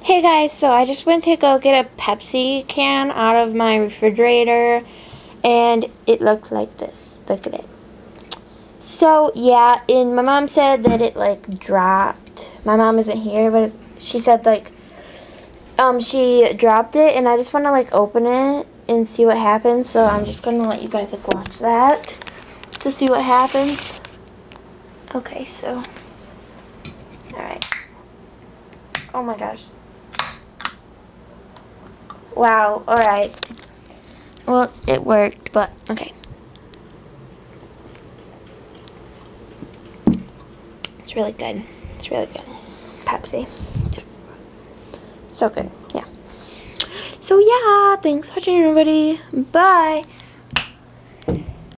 Hey guys, so I just went to go get a Pepsi can out of my refrigerator and it looked like this. Look at it. So yeah, and my mom said that it like dropped. My mom isn't here, but she said like she dropped it, and I just want to like open it and see what happens. So I'm just gonna let you guys like watch that to see what happens. Okay, so alright. Oh my gosh. Wow, alright. Well, it worked, but okay. It's really good. It's really good. Pepsi. So good, yeah. So yeah, thanks for watching everybody. Bye.